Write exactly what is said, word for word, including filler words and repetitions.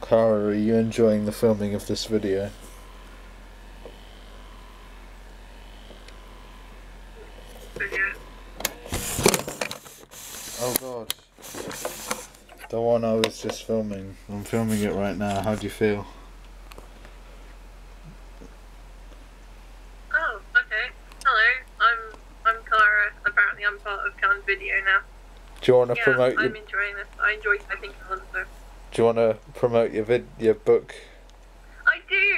Cara, are you enjoying the filming of this video? Video. Oh god. The one I was just filming. I'm filming it right now. How do you feel? Oh, okay. Hello, I'm I'm Cara. Apparently I'm part of Can's video now. Do you want to Yeah, promote I'm your... enjoying this. I enjoy typing Cans, so. Do you want to promote your vid... your book? I do!